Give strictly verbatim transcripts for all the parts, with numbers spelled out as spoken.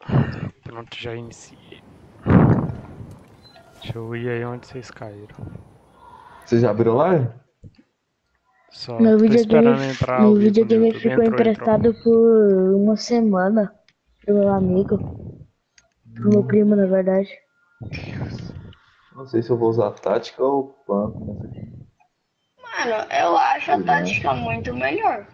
Pronto, já iniciei. Deixa eu ir aí onde vocês caíram. Você já abriu live? Só Meu tô videogame, esperando entrar ao meu vivo no videogame YouTube. ficou Entrou, emprestado entrou. por uma semana pro meu amigo, pro meu primo, na verdade. Não sei se eu vou usar tática ou pump nessa aqui. Mano, eu acho a tática muito melhor.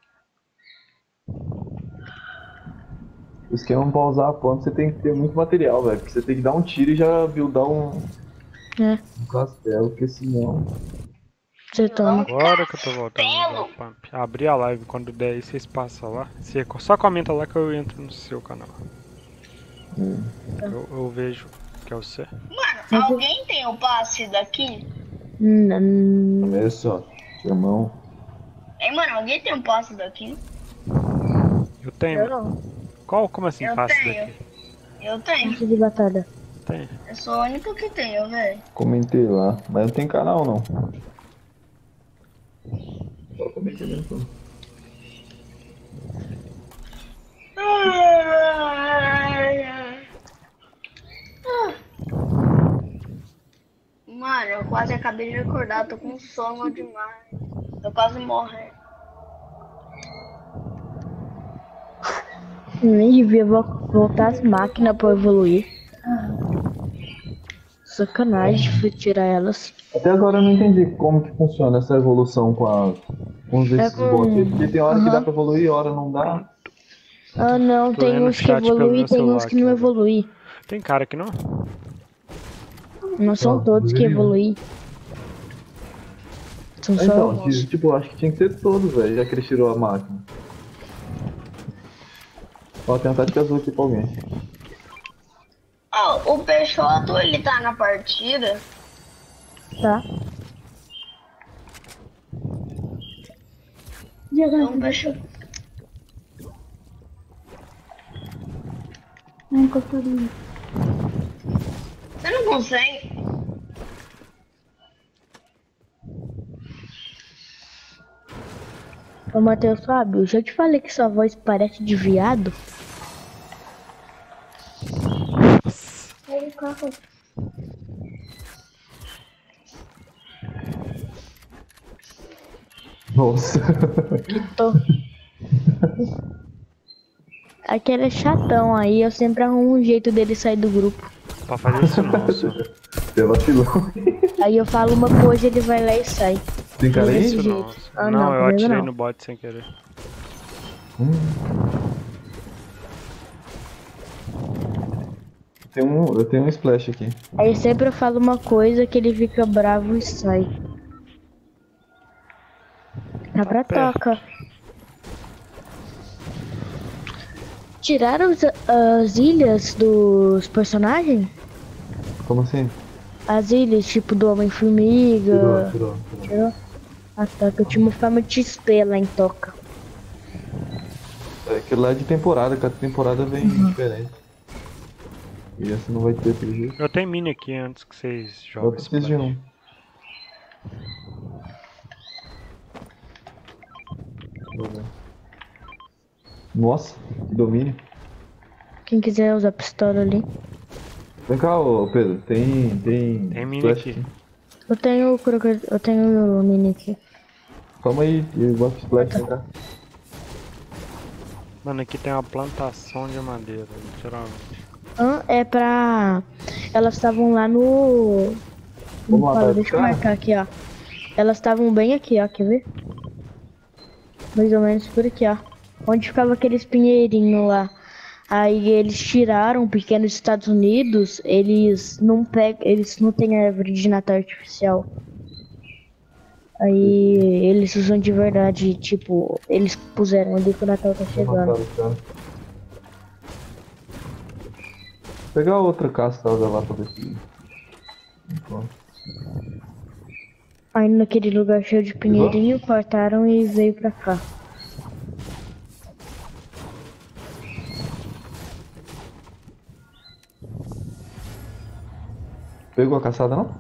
O esquema pra usar a pump você tem que ter muito material, velho. Porque você tem que dar um tiro e já buildar um, É, um castelo, porque senão. você toma. Agora que eu tô voltando a usar o Pump. Abri a live, quando der aí vocês passam lá. Você só comenta lá que eu entro no seu canal. Hum. Eu, eu vejo que é você. Mano, alguém tem o passe daqui? Hum, Começa, ó. Irmão. Hein, mano, alguém tem um passe daqui? Eu tenho. eu não. Qual? Como assim Eu passe tenho. daqui? Eu tenho. Passe de batalha. Tem. Eu sou o único que tenho, velho. Comentei lá. Mas não tem canal, não. Só comentei mesmo. Mano, eu quase acabei de acordar, tô com sono demais. Tô quase morrendo. Nem devia vo- voltar as máquinas pra evoluir. Sacanagem foi tirar elas. Até agora eu não entendi como que funciona essa evolução com, a, com os desses com- bots. Porque tem hora que dá Aham. pra evoluir, hora não dá. Ah não, Tô tem vendo o uns que chat pelo evoluem meu e tem celular uns que aqui não agora. evoluem. Tem cara aqui não? Não são Não, todos que deveria. evoluem. São só Então, alguns. que- tipo, eu acho que tinha que ser todos, velho, já que ele tirou a máquina. Ó, tem uma tática azul aqui pra alguém. Ó, o Peixoto, ele tá na partida. Tá. Então, Peixoto. Você não consegue? Ô Matheus Fábio, já te falei que sua voz parece de viado? Nossa. Tô. Aquele é chatão aí, eu sempre arrumo um jeito dele sair do grupo. Pra fazer isso não, só. Você vacilou. Aí eu falo uma coisa, ele vai lá e sai. Tem cara aí? Desse Isso jeito. não. Ah, não, não, eu comigo atirei não. no bot sem querer. Hum. Tem um, eu tenho um splash aqui. Aí sempre eu falo uma coisa que ele fica bravo e sai. Tá pra perto. toca. Tiraram as, as ilhas dos personagens? Como assim? As ilhas, tipo do Tirou, Homem-Formiga. tirou, tirou. Tirou? Ah tá, que eu tinha uma forma de X P lá em Toca. É, aquilo lá é de temporada, cada temporada vem diferente. E essa não vai ter pelo jeito. Eu tenho mini aqui antes que vocês Eu joguem preciso de um. Deixa eu ver. Nossa, que domínio. Quem quiser usar pistola ali. Vem cá, ô Pedro, tem. Tem. Tem mini splash aqui. Eu tenho o crocodilo, eu tenho o mini aqui. Calma aí, eu gosto de splash, vem cá. Mano, aqui tem uma plantação de madeira, literalmente. Ah, é pra... Elas estavam lá no... Vamos lá, Fala, vai deixa eu buscar? marcar aqui, ó. Elas estavam bem aqui, ó, quer ver? Mais ou menos por aqui, ó. Onde ficava aqueles pinheirinhos lá. Aí eles tiraram, porque nos Estados Unidos, eles não pegam, eles não têm árvore de Natal artificial. Aí eles usam de verdade, tipo, eles puseram ali que o Natal tá Vou matar chegando. o cara. Vou pegar outra casca lá pra ver se. Pronto. Aí naquele lugar cheio de pinheirinho, cortaram e veio pra cá. Pegou a caçada não?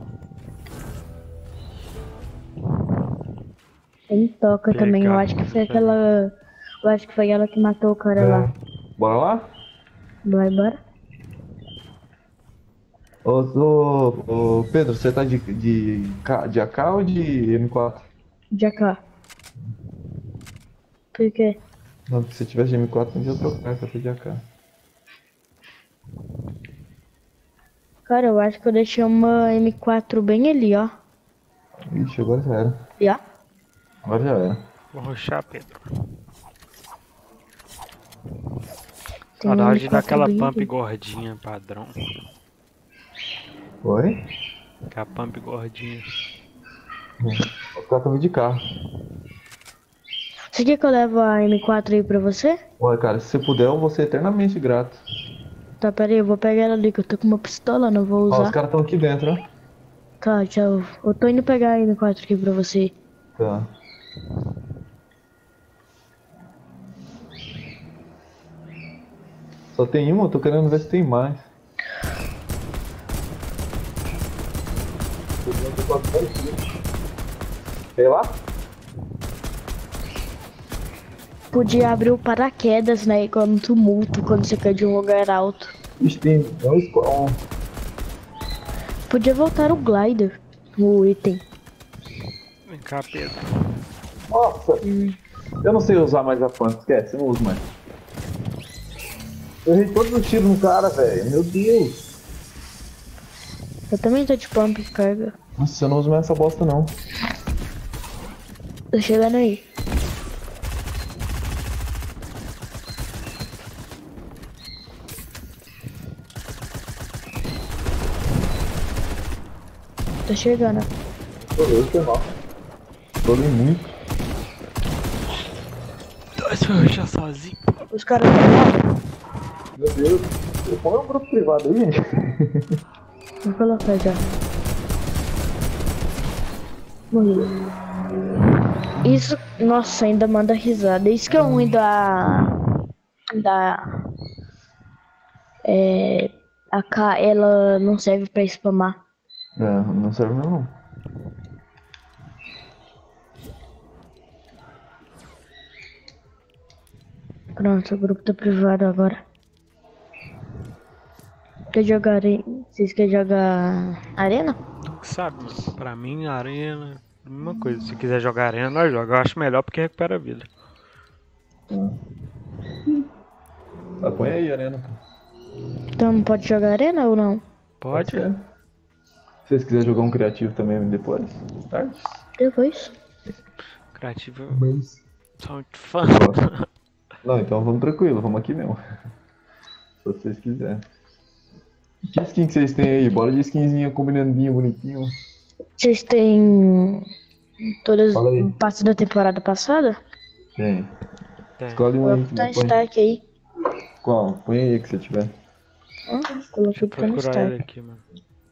Tem toca Pegar, também, eu acho que foi pegar. aquela... Eu acho que foi ela que matou o cara lá. Bora lá? Vai, bora. Ô, ô, ô, Pedro, você tá de, de, K- de A K ou de M quatro? De A K. Por quê? Não, porque se tivesse de M quatro, não ia trocar, que eu tô de A K. Cara, eu acho que eu deixei uma M quatro bem ali, ó. Ixi, agora já era. E ó. Agora já era. Vou rushar, Pedro. Tem uma Saudade M quatro daquela bem pump ali. gordinha padrão. Oi? Aquela pump gordinha. Os caras estão vindo de carro. Você quer que eu levo a M quatro aí pra você? Olha, cara, se você puder, eu vou ser eternamente grato. Tá, pera aí, eu vou pegar ela ali, que eu tô com uma pistola, não vou Ó, os usar. caras estão aqui dentro, ó. Tá, tchau. Eu tô indo pegar a M quatro aqui pra você. Tá. Só tem uma? Eu tô querendo ver se tem mais. Sei lá? Podia abrir o paraquedas, né? Igual no tumulto, quando você cai de um lugar alto. Ixi, tem um spawn. Podia voltar o glider, o item. Vem cá, Pedro. Nossa! Eu não sei usar mais a pump, esquece, eu não uso mais. Eu errei todos os tiros no cara, velho. Meu Deus! Eu também tô de pump de carga. Nossa, eu não uso mais essa bosta, não. Tô chegando aí. Tô chegando. Tô louco, foi mal. Tô ali muito. Dois foi rushar sozinho. Os caras estão lá. Meu Deus. Põe um grupo privado aí, gente. Vou colocar já. Morreu. Isso, nossa, ainda manda risada. Isso que é ruim da. Da. É. A K, ela não serve pra spamar. É, não serve mesmo não. Pronto, o grupo tá privado agora. Quer jogar. Vocês querem jogar arena? Tu que sabe, mano. Pra mim, arena. Mesma coisa. Se quiser jogar arena, nós jogamos. Eu acho melhor porque recupera a vida. Ah, põe aí, Arena. Então pode jogar arena ou não? Pode? ser. Se vocês quiserem jogar um criativo também depois, tarde. Depois. Criativo. Mas... Sou muito fã. Não, então vamos tranquilo, vamos aqui mesmo. Se vocês quiserem. Que skin que vocês têm aí? Bora de skinzinha combinandinho, bonitinho. Vocês têm. Todas Fala aí. o passe da temporada passada? Tem. Tem. Escolhe um Vou aí. botar em Põe. destaque aí. Qual? Põe aí que você tiver. Hã? Coloquei Deixa pra eu no procurar ele destaque. aqui, mano.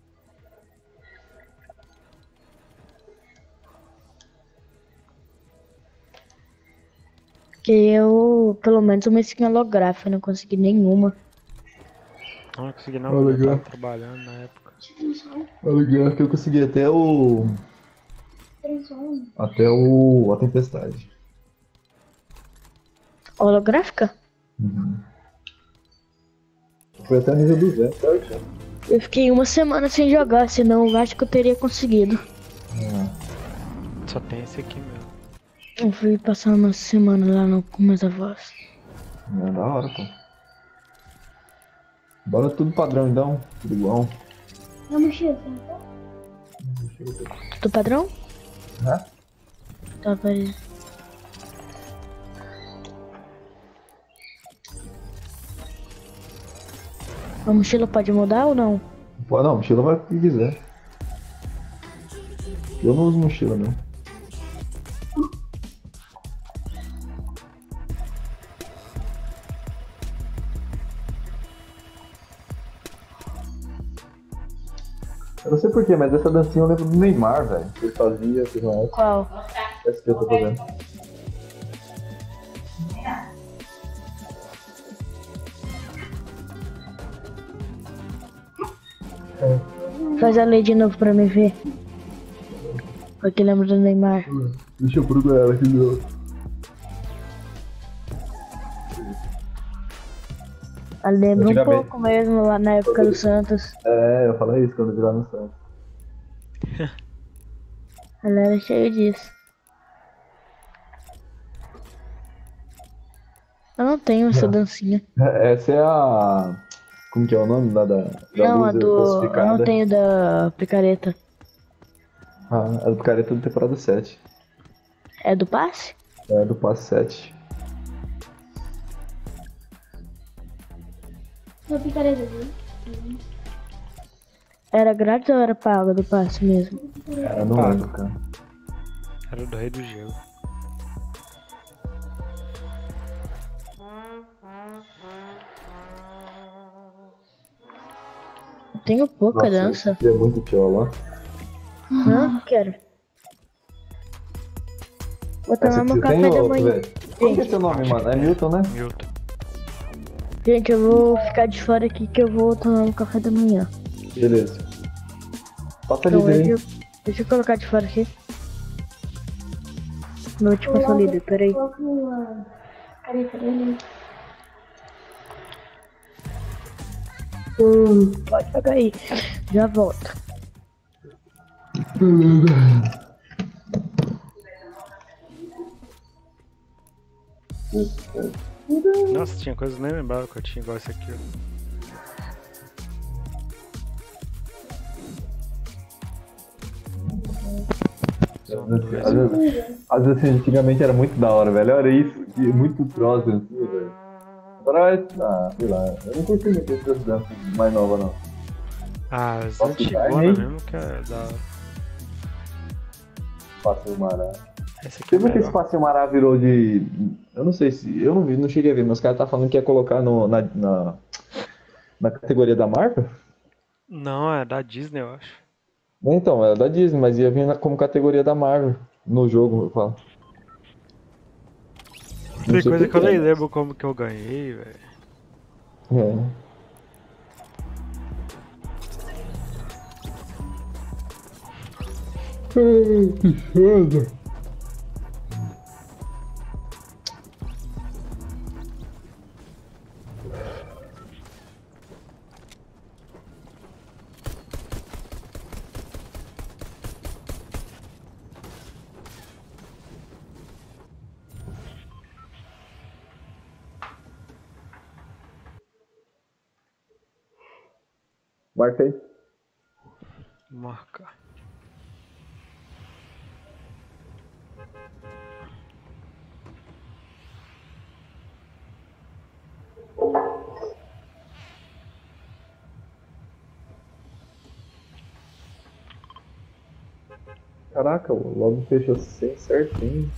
Porque eu, pelo menos, uma skin holográfica, não consegui nenhuma. Não consegui não, Ah, eu legal. tava trabalhando na época. Olha que eu consegui até o. Até o. A tempestade. Holográfica? Uhum. Foi até nível duzentos, certo? Eu fiquei uma semana sem jogar, senão eu acho que eu teria conseguido. É. Só tem esse aqui mesmo. Eu fui passar uma semana lá no, com meus avós. É da hora, pô. Bora tudo padrão então, tudo igual. Do padrão? Hã? Tá, peraí. A mochila pode mudar ou não? Pô, não, mochila vai o que quiser. Eu não uso mochila, não. Eu não sei porquê, mas essa dancinha eu lembro do Neymar, velho. Que ele fazia, fez uma época. Qual? Essa que eu tô fazendo. Faz a lei de novo pra me ver. Porque lembra do Neymar. Deixa eu procurar ela aqui de novo. Ah, lembra um Antigamente- pouco mesmo lá na época do Santos. É, eu falei isso quando eu jogar no Santos. Ela era cheia disso. Eu não tenho essa Não. dancinha. Essa é a. Como que é o nome lá da, da Não, a luz do. Eu falsificada? não tenho da picareta. Ah, a do picareta da temporada sete. É do passe? É, do passe sete. Uma picareta dele. Era grátis ou era paga do passe mesmo? É, eu não Pago. lembro, cara. Era do Rei do Gelo. Eu tenho pouca Nossa, dança. esse é muito tiola. Não, quero. Vou tomar Essa meu aqui café tem da outro, manhã. velho. Qual que é seu nome, mano? É Milton, né? Milton. Gente, eu vou ficar de fora aqui que eu vou tomar meu café da manhã. Beleza. Passa Então, líder, deixa, hein? eu- deixa eu colocar de fora aqui. Não te passou líder, peraí. Coloca uma careta dele. Hum, pode pegar aí. Já volto. Nossa, tinha coisa que eu nem lembrava que eu tinha igual esse aqui, ó. Às vezes, às vezes, assim, antigamente era muito da hora, velho. Olha isso, que muito troço assim, velho. Agora vai. Ah, sei lá. Eu não curti muito essas danças mais novas, não. Ah, as Nossa, antigonas carne, hein? mesmo que é da hora. Passeio Mará. Esse aqui Você é viu que esse melhor. Passeio Mará virou de. Eu não sei se. Eu não vi, não cheguei a ver, mas os caras tá falando que ia colocar no, na, na, na categoria da Marvel? Não, é da Disney, eu acho. Então, era da Disney, mas ia vir na- como categoria da Marvel no jogo, eu falo. Não Tem sei coisa por que eu quê. nem lembro como que eu ganhei, velho. É. Marca aí. Marcar. Caraca, logo fechou sem certinho.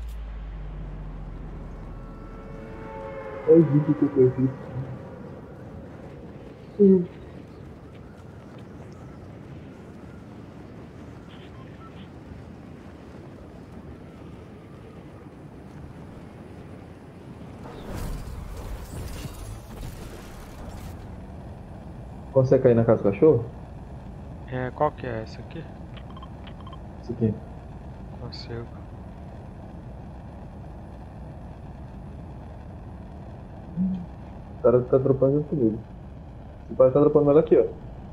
Olha o vídeo que eu fiz. Consegue cair na casa do cachorro? É, qual que é essa aqui? Isso aqui. Consigo. O cara tá dropando junto comigo. O pai tá dropando ela aqui, ó.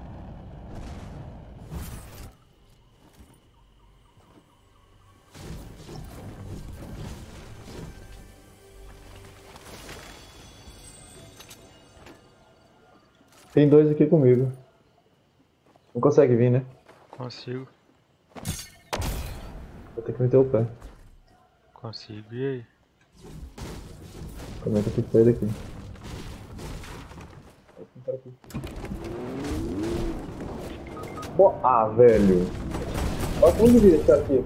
Tem dois aqui comigo. Não consegue vir, né? Consigo. Vou ter que meter o pé. Consigo. E aí? Como é que eu tenho que sair daqui? Bo- Ah, velho. Olha como devia estar aqui.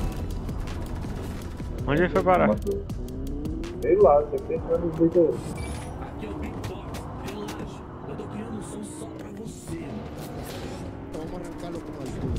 Onde ele foi parar? Matou. Sei lá, tem que entrar nos dois aí. Aqui é o Big Box, relaxa. Eu tô criando um som só pra você. Então vamos arrancá-lo com as duas.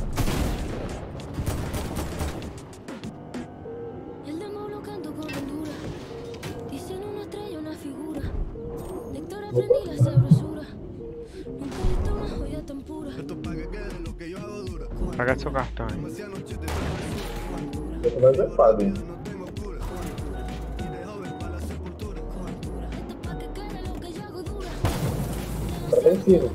El demo lo canto con Honduras. Dicen una estrella, una figura. Lector aprendí la sabrosura. Nunca he visto una joya tan pura. Esto pa' que quede lo que yo hago dura. Paga seu cartão aí. Demasiadas noches de Essa vai ser fácil, hein? no tengo cura. Y de joven para la sepultura. Esto es pa' que quede lo que yo hago dura. cima.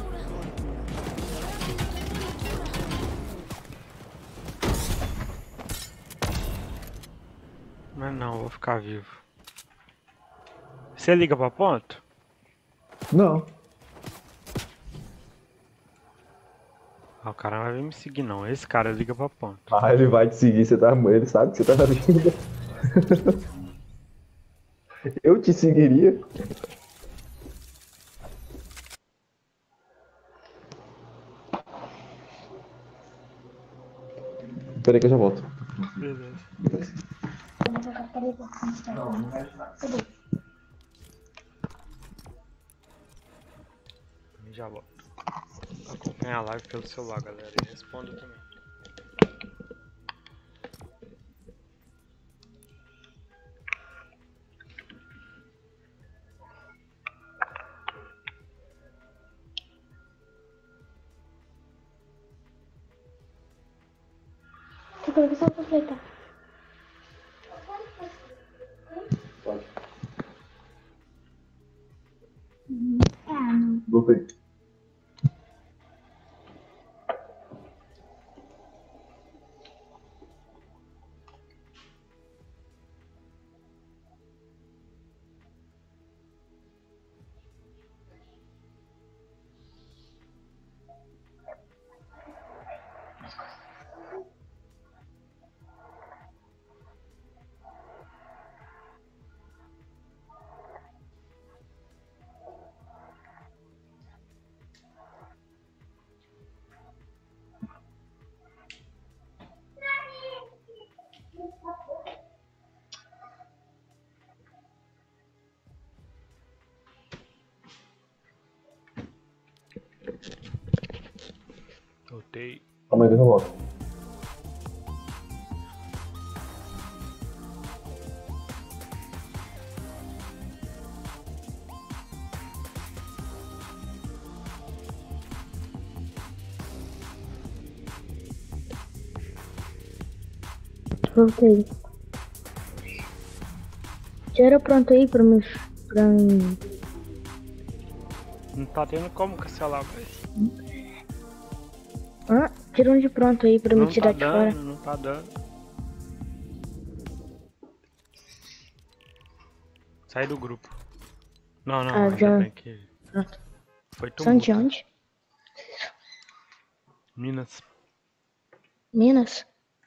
Mas não, vou ficar vivo. Você liga pra ponto? Não. Ah, o cara não vai vir me seguir não. Esse cara liga pra ponto. Ah, ele vai te seguir, você tá, ele sabe que você tá na vida. Eu te seguiria. Pera aí que eu já volto. Beleza. Já volto. Acompanha a live pelo celular, galera. E responda também. Tu coloca só pra aproveitar. Pode. Voltei. Voltei. Calma aí que eu já volto. Voltei. Tira pronto aí pra mim. Pra mim. Não tá tendo como cancelar, mas... Ah, tira um de pronto aí pra me Não tirar tá de fora. dando, não tá dando. Sai do grupo. Não, não, Ah, ainda já. bem que... Pronto. Foi São de tumulto. onde? Minas. Minas?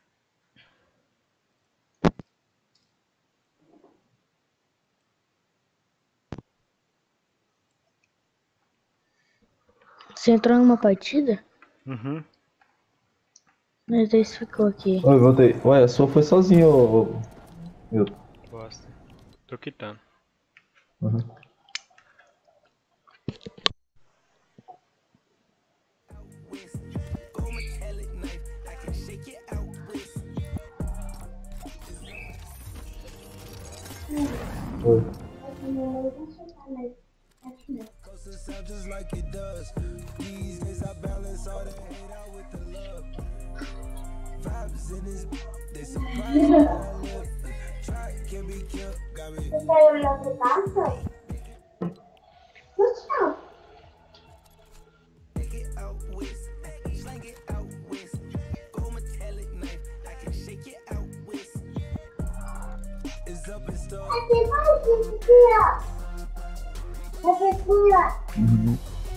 Você entrou numa partida? Uhum. Mas esse ficou aqui. Oi, voltei. Ué, a sua foi sozinho, ô. ô- Milton. Bosta. Tô quitando. Uhum. Oi. Closer sound just like it does. These days I balance all that hate out with the love. Vibes in this, they surprise me how I live. Try can't be killed, got me. Take it out west, slang it out west. Go metallic knife, I can shake it out west. It's up in stuff. Uhum.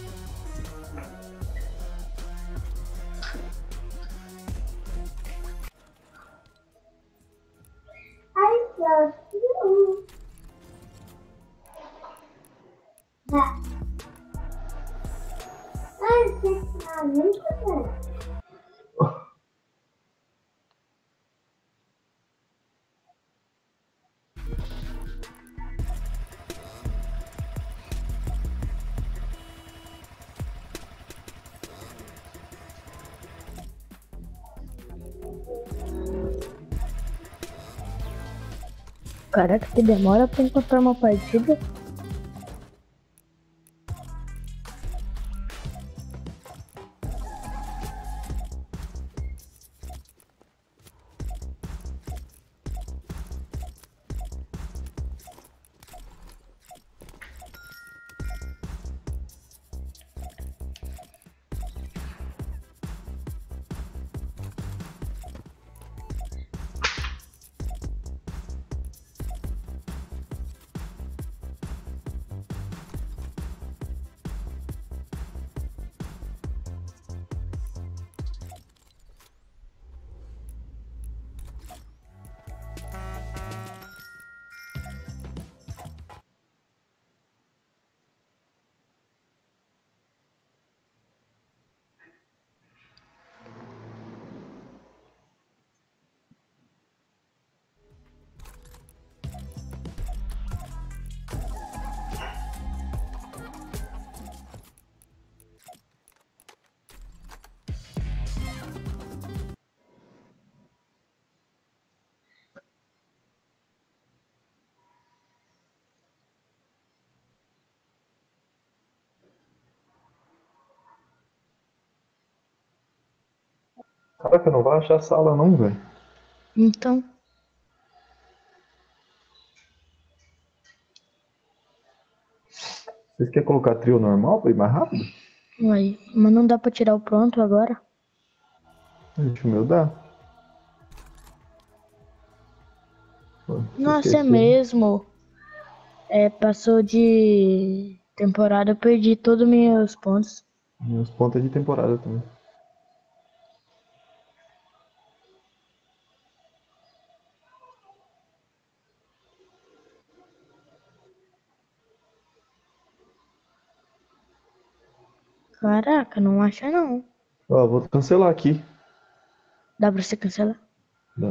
Caraca, que demora pra encontrar uma partida. Caraca, não vai achar sala não, velho. Então, Vocês querem colocar trio normal pra ir mais rápido? aí. Mas não dá pra tirar o pronto agora. Gente, o meu dá. Pô, se Nossa, é esquecer. mesmo. É, passou de temporada, eu perdi todos os meus pontos. Meus pontos é de temporada também. Caraca, não acha não. Ó, vou cancelar aqui. Dá pra você cancelar? Dá.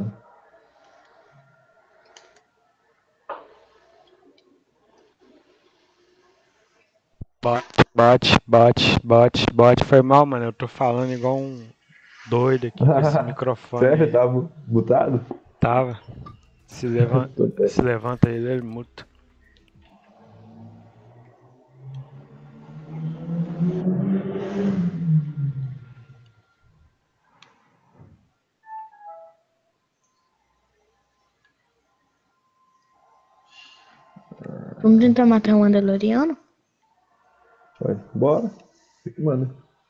Bate, bate, bate, bate, bate. Foi mal, mano. Eu tô falando igual um doido aqui com esse microfone. Sério? aí. Tá mu- mutado? Tava. Se levanta, Tô até- se levanta ele, ele muta. Vamos tentar matar um Mandaloriano? Vai, bora. Você que manda.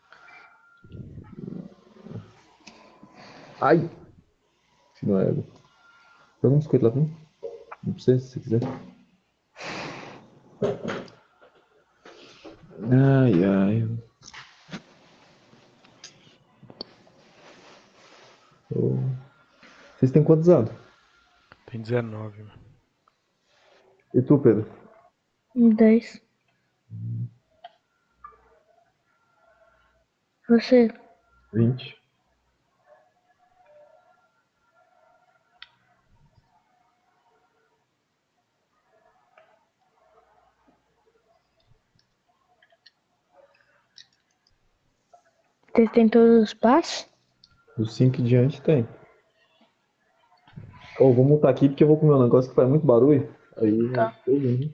Ai! Se não é. Pega um biscoito lá pra mim. Não precisa, se você quiser. Ai, ai. Ô. Vocês têm quantos anos? Tem dezenove, mano. E tu, Pedro? dez. Você? vinte. Vocês têm todos os passos? Dos cinco em diante tem. Ô, vou mutar aqui porque eu vou comer um negócio que faz muito barulho. Aí, Tá. tô ouvindo.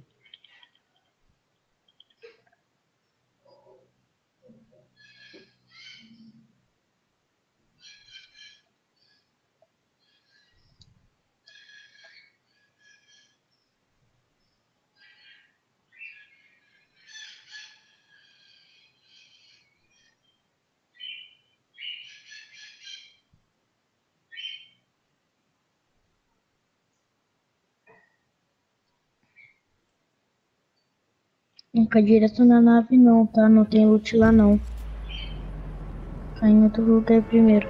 Não cai direto na nave não, tá? Não tem loot lá não. Cai em outro lugar primeiro.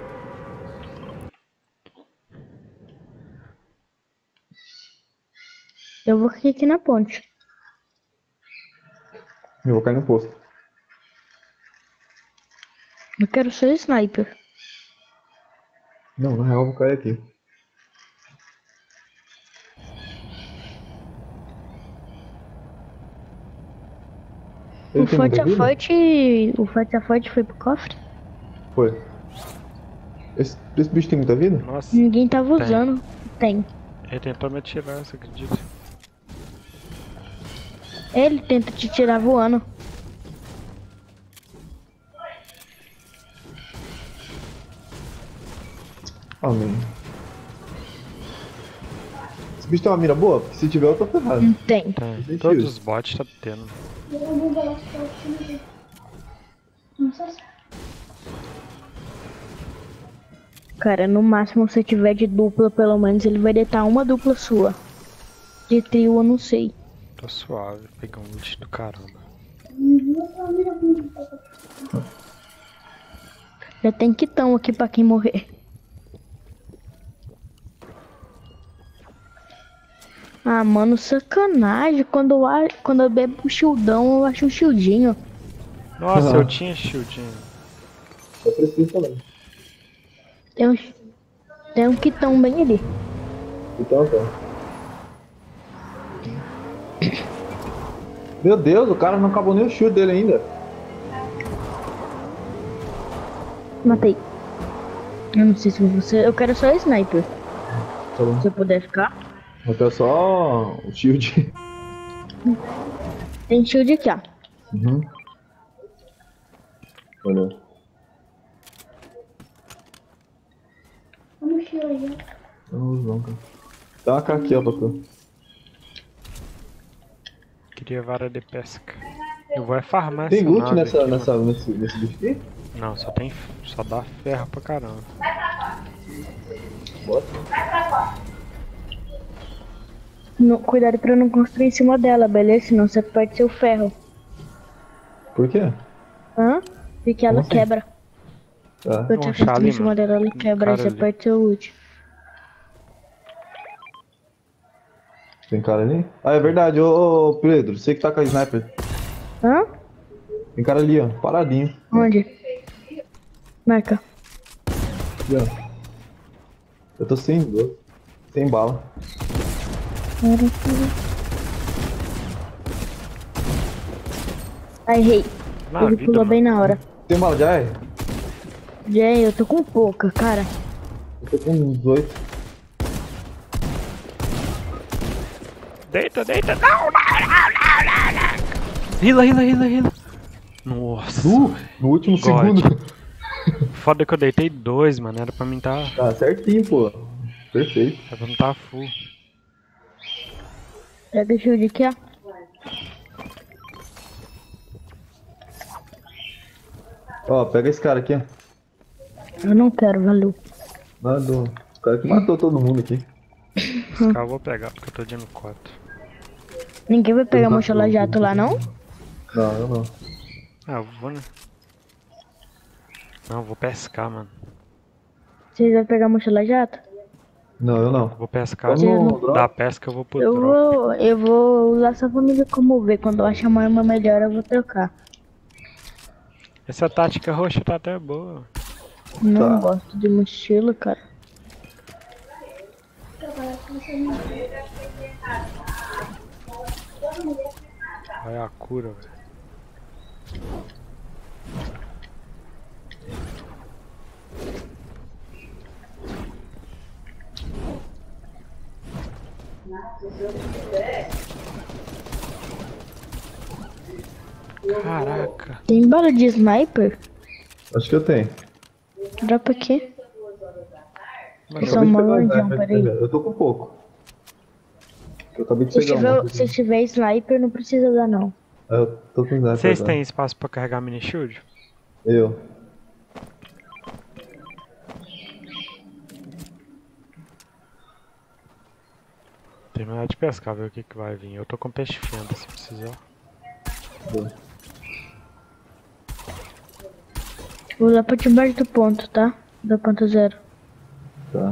Eu vou cair aqui na ponte. Eu vou cair no posto. Eu quero ser sniper. Não, na real eu vou cair aqui. Ele O tem Forte muita a vida? Forte. O Forte a Forte foi pro cofre? Foi. Esse, esse bicho tem muita vida? Nossa, Ninguém tava Tem. usando. Tem. ele tentou me atirar, você acredita? Ele tenta te tirar voando. Ah, mano. Esse bicho tem uma mira boa? Porque se tiver eu tô ferrado. Não tem. Tem. Deixa Todos eu- os bots tá tendo. Cara, no máximo se tiver de dupla, pelo menos ele vai deitar uma dupla sua. De trio eu não sei. Tô suave, pegar um loot do caramba. Já tem quitão aqui pra quem morrer. Ah, mano, sacanagem. Quando eu, a- quando eu bebo um shieldão, eu acho um shieldinho. Nossa, Aham. eu tinha shieldinho. Eu preciso também. Tem um, tem um quitão bem ali. Então tá. Meu Deus, o cara não acabou nem o shield dele ainda. Matei. Eu não sei se você. Eu quero só sniper. Tá bom. Se eu puder ficar. Vou ter só o shield. Tem shield aqui, ó. Uhum. Olha. Eu não uso não, cara. Dá uma K aqui, ó, pra tu. Queria vara de pesca. Eu vou é farmar Tem essa loot nave nessa, aqui, nessa, mano. nesse, nesse bicho aqui? Não, só tem. Só dá ferro pra caramba. Bota. No, cuidado pra não construir em cima dela, beleza? Senão você perde seu ferro. Por quê? Hã? Porque ela Como assim? quebra. Tá. Eu Um tô chá construindo ali, em cima mano. dela, ela Um quebra, aí cara você ali. perde seu loot. Tem cara ali? Ah, é verdade, ô, ô Pedro, você que tá com a sniper. Hã? Tem cara ali, ó, paradinho. Onde? Marca. Aqui, ó. Eu tô sem, sem bala. Ai, errei. Na Ele vida, pulou mano. bem na hora. Tem bala já, é? Jay, eu tô com pouca, cara. Eu tô com uns oito. Deita, deita. Não, não, não, não, não, não. Hila, hila, hila, hila. Nossa. Uh, no último God. segundo. Foda que eu deitei dois, mano. Era pra mim tá. Tá certinho, pô. Perfeito. Era pra mim tá full. Pega o shield aqui, ó. Ó, pega esse cara aqui, ó. Eu não quero, valeu. Lá do... O cara que matou todo mundo aqui. Esse cara eu vou pegar, porque eu tô de M quatro. Ninguém vai pegar mochila jato lá, não? Não, eu não. Ah, eu vou, né? Não, eu vou pescar, mano. Vocês vão pegar mochila jato? Não, eu não. Eu vou pescar. Vamos no drop? Da pesca eu vou pro Eu drop. vou, eu vou usar essa família como ver. Quando eu achar uma arma melhor, eu vou trocar. Essa tática roxa tá até boa. Não Tá. gosto de mochila, cara. Olha a cura, velho. Caraca. Tem bala de sniper? Acho que eu tenho. Dropa aqui. Mano, Eu sou Acabei de uma pegar um lordão, sniper, peraí. Eu tô com pouco. Eu acabei de Se pegar tiver, um. se tiver sniper, não precisa dar, não. Eu tô com sniper. Vocês tá? têm espaço pra carregar mini shield? Eu. Terminar de pescar, ver o que que vai vir. Eu tô com peixe fenda, se precisar. eu. Vou lá pra debaixo do ponto, tá? Do ponto zero. Tá.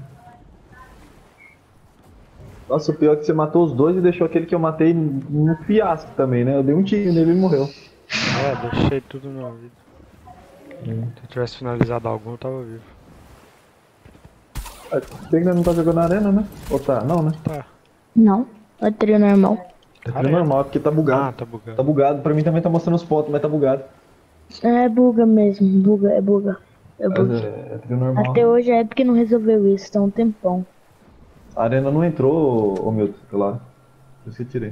Nossa, o pior é que você matou os dois e deixou aquele que eu matei no fiasco também, né? Eu dei um tiro nele e ele morreu. É, deixei tudo na vida. Se eu tivesse finalizado algum, eu tava vivo. Ah, tem que não tá jogando na arena, né? Ou tá? Não, né? Tá. Não, é trio normal. É Cara, normal, porque tá Ah, bugado. tá bugado. Tá bugado, pra mim também tá mostrando os pontos, mas tá bugado. É buga mesmo, buga, é buga. É Mas buga. é, é trio normal. Até hoje é porque não resolveu isso, tá um tempão. A arena não entrou, ô meu, lá. Por isso que eu tirei.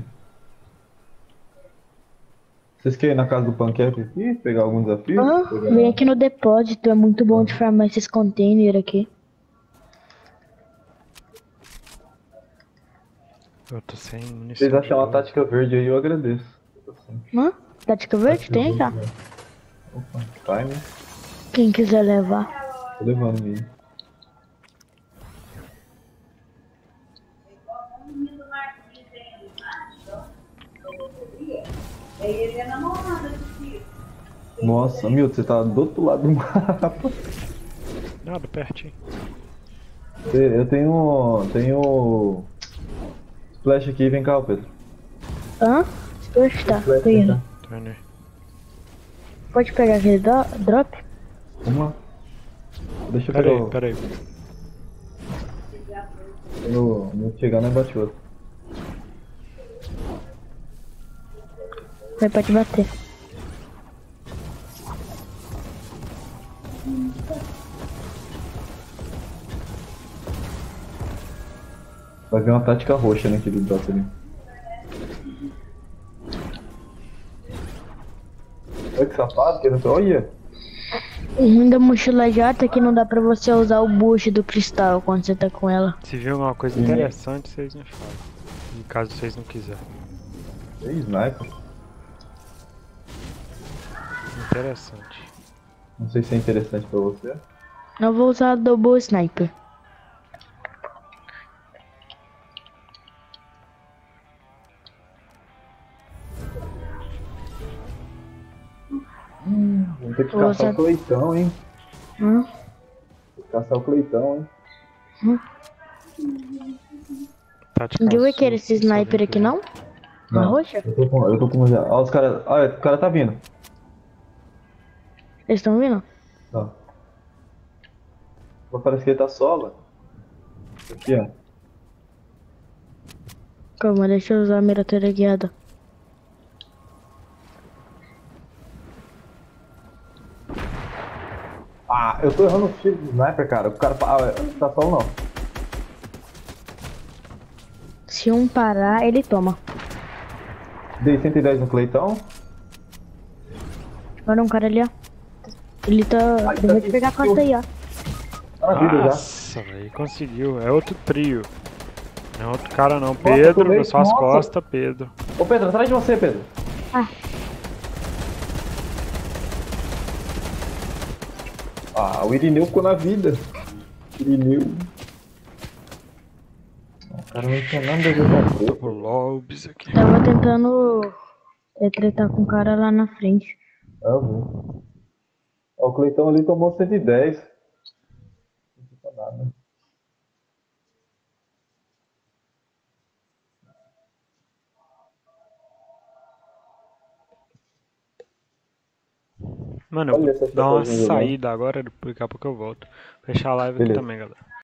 Vocês querem ir na casa do Pancake aqui? Pegar algum desafio? Ah, Pegar- vem aqui no depósito, é muito bom de farmar esses containers aqui. Eu tô sem Se munição. vocês acharem uma de tática verde aí, eu agradeço. Hã? Tática verde? Tem já. Opa, vai, né? Quem quiser levar. Tô levando aí. Nossa, meu, você tá do outro lado do mapa. Nada, pertinho. Eu tenho. Tenho. Splash aqui, vem cá, Pedro. Hã? Splash tá, Splash, tô vem indo. cá. Tô indo aí. Pode pegar aquele do- drop? Vamos lá. Deixa eu Pera pegar aí, o. pera aí. Quando quando chegar, nós bate outro. Vai, pode bater. Vai ver uma tática roxa naquele drop ali. Olha que safado, que não. Olha! O ruim da mochila jata é que não dá pra você usar o boost do cristal quando você tá com ela. Se viu alguma coisa interessante, vocês me falam. E caso vocês não quiserem. É sniper. Interessante. Não sei se é interessante pra você. Eu vou usar double sniper. Vamos ter que Vou caçar usar- o Cleitão, hein? Hum? Tem que caçar o Cleitão, hein? Tática Ninguém vai azul, querer esse se alguém sniper aqui quiser. não? Na roxa? Eu tô com. Eu tô com. Ó, os caras. Olha, o cara tá vindo. Eles estão vindo? Ó. Mas parece que ele tá solo. Aqui, ó. Calma, deixa eu usar a miratória guiada. Ah, eu tô errando o tiro do sniper, cara. O cara ah, não tá solo não. Se um parar, ele toma. Dei cento e dez no Cleitão. Olha um cara ali, ó. Ele tá... Ai, Ele tá vai te pegar a aqui. costa aí, ó. Tá na vida já. Nossa, velho, conseguiu. É outro trio. Não é outro cara não. eu Pedro, tomei- nas suas nossa. costas, Pedro. Ô Pedro, atrás de você, Pedro. Ah. Ah, o Irineu ficou na vida. Irineu. Ah, o cara não tinha nada a ver com O Lobes aqui. Tava tentando é, tretar com o cara lá na frente. Ah, eu vou. Ó, o Cleitão ali tomou cento e dez. Não fica nada. Mano, eu Olha vou essa dar uma chapeuzinho jogando. saída agora, daqui a pouco eu volto. Fechar a live aqui Beleza. também, galera.